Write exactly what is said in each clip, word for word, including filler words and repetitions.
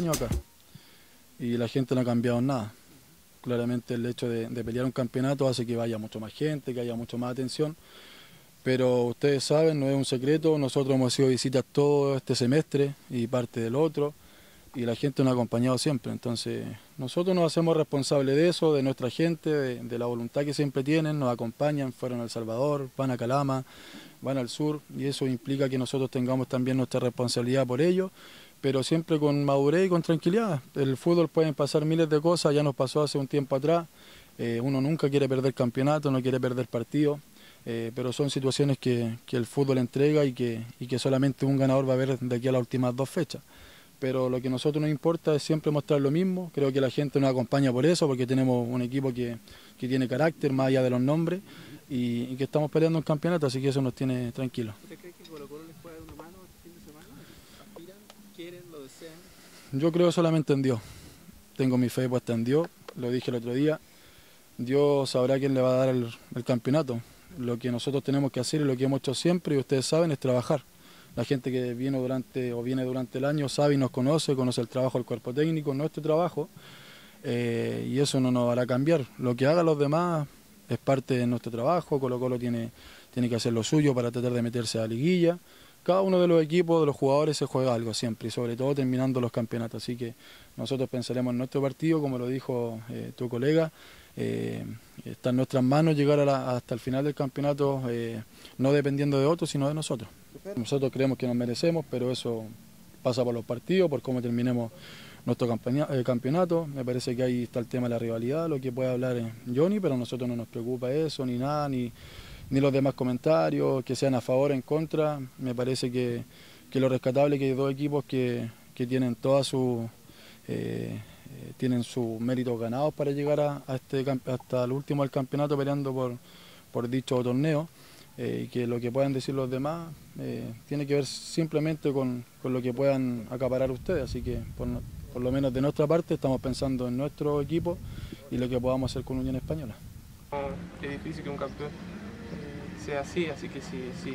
años acá y la gente no ha cambiado en nada. Claramente el hecho de, de pelear un campeonato hace que vaya mucho más gente, que haya mucho más atención, pero ustedes saben, no es un secreto, nosotros hemos sido visitas todo este semestre y parte del otro, y la gente nos ha acompañado siempre, entonces nosotros nos hacemos responsables de eso, de nuestra gente, de, de la voluntad que siempre tienen, nos acompañan, fueron a El Salvador, van a Calama, van al sur, y eso implica que nosotros tengamos también nuestra responsabilidad por ello, pero siempre con madurez y con tranquilidad. El fútbol pueden pasar miles de cosas, ya nos pasó hace un tiempo atrás, eh, uno nunca quiere perder campeonato, no quiere perder partido, eh, pero son situaciones que, que el fútbol entrega y que, y que solamente un ganador va a ver de aquí a las últimas dos fechas. Pero lo que a nosotros nos importa es siempre mostrar lo mismo, creo que la gente nos acompaña por eso, porque tenemos un equipo que, que tiene carácter más allá de los nombres y, y que estamos peleando un campeonato, así que eso nos tiene tranquilos. ¿Usted cree que Colo Colo les puede dar una mano este fin de semana? ¿Aspiran, quieren, lo desean? Yo creo solamente en Dios, tengo mi fe puesta en Dios, lo dije el otro día, Dios sabrá quién le va a dar el, el campeonato. Lo que nosotros tenemos que hacer y lo que hemos hecho siempre, y ustedes saben, es trabajar. La gente que vino durante o viene durante el año sabe y nos conoce, conoce el trabajo del cuerpo técnico, nuestro trabajo, eh, y eso no nos hará cambiar. Lo que hagan los demás es parte de nuestro trabajo, Colo Colo tiene, tiene que hacer lo suyo para tratar de meterse a la liguilla. Cada uno de los equipos, de los jugadores, se juega algo siempre, y sobre todo terminando los campeonatos. Así que nosotros pensaremos en nuestro partido, como lo dijo eh, tu colega, eh, está en nuestras manos llegar a la, hasta el final del campeonato, eh, no dependiendo de otros, sino de nosotros. Nosotros creemos que nos merecemos, pero eso pasa por los partidos, por cómo terminemos nuestro campeonato. Me parece que ahí está el tema de la rivalidad, lo que puede hablar Johnny, pero a nosotros no nos preocupa eso, ni nada, ni, ni los demás comentarios, que sean a favor o en contra. Me parece que, que lo rescatable es que hay dos equipos que, que tienen todas sus eh, tienen sus méritos ganados para llegar a, a este, hasta el último del campeonato peleando por, por dicho torneo. Eh, y que lo que puedan decir los demás eh, tiene que ver simplemente con, con lo que puedan acaparar ustedes, así que por, por lo menos de nuestra parte estamos pensando en nuestro equipo y lo que podamos hacer con Unión Española. Es difícil que un campeón sea así, así que si, si,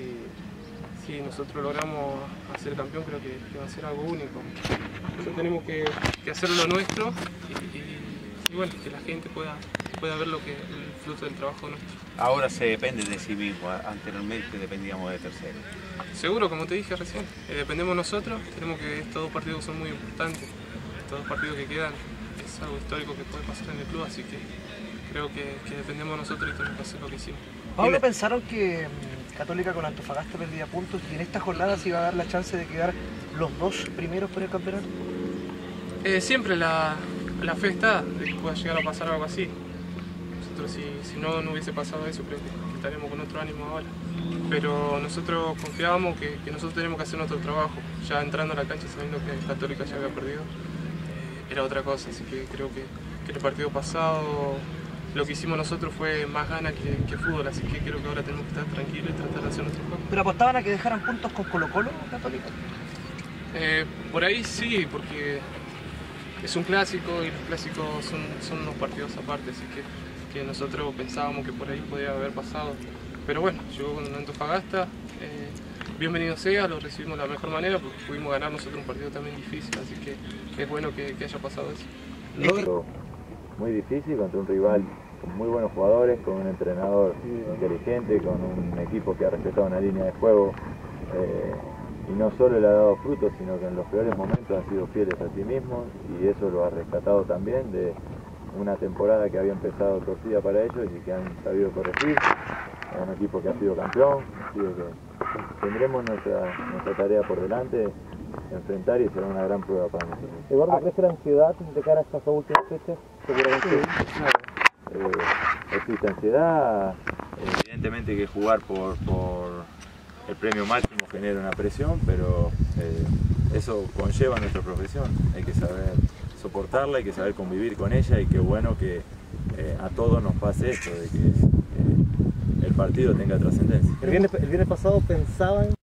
si nosotros logramos hacer campeón creo que, que va a ser algo único. Nosotros tenemos que, que hacer lo nuestro y, y, y bueno, que la gente pueda, pueda ver lo que, el fruto del trabajo nuestro. Ahora se depende de sí mismo, anteriormente dependíamos de terceros. Seguro, como te dije recién, eh, dependemos nosotros, tenemos que, estos dos partidos son muy importantes, estos dos partidos que quedan es algo histórico que puede pasar en el club, así que creo que, que dependemos nosotros y tenemos que hacer lo que hicimos. Pablo, ¿pensaron que Católica con Antofagasta perdía puntos y en esta jornada se iba a dar la chance de quedar los dos primeros por el campeonato? Eh, siempre la, la fe está de que pueda llegar a pasar algo así. Nosotros si, si no, no hubiese pasado eso, creo que, que estaríamos con otro ánimo ahora. Pero nosotros confiábamos que, que nosotros tenemos que hacer nuestro trabajo. Ya entrando a la cancha sabiendo que Católica ya había perdido, eh, era otra cosa. Así que creo que, que el partido pasado lo que hicimos nosotros fue más gana que, que fútbol. Así que creo que ahora tenemos que estar tranquilos y tratar de hacer nuestro juego. ¿Pero apostaban a que dejaran puntos con Colo Colo Católica? Eh, por ahí sí, porque es un clásico y los clásicos son, son unos partidos aparte. Así que que nosotros pensábamos que por ahí podía haber pasado. Pero bueno, llegó con Antofagasta, eh, bienvenido sea, lo recibimos de la mejor manera porque pudimos ganar nosotros un partido también difícil, así que, que es bueno que, que haya pasado eso. Muy difícil contra un rival con muy buenos jugadores, con un entrenador inteligente, con un equipo que ha respetado una línea de juego eh, y no solo le ha dado frutos, sino que en los peores momentos han sido fieles a sí mismos y eso lo ha rescatado también de una temporada que había empezado torcida para ellos y que han sabido corregir. Es un equipo que ha sido campeón, así que tendremos nuestra, nuestra tarea por delante, enfrentar y será una gran prueba para nosotros. Eduardo, ¿crece la ansiedad de cara a estas dos últimas fechas? Seguramente. Sí, eh, existe ansiedad, evidentemente que jugar por, por el premio máximo genera una presión, pero eh, eso conlleva nuestra profesión, hay que saber soportarla, hay que saber convivir con ella y qué bueno que eh, a todos nos pase esto, de que eh, el partido tenga trascendencia. El viernes, el viernes pasado pensaban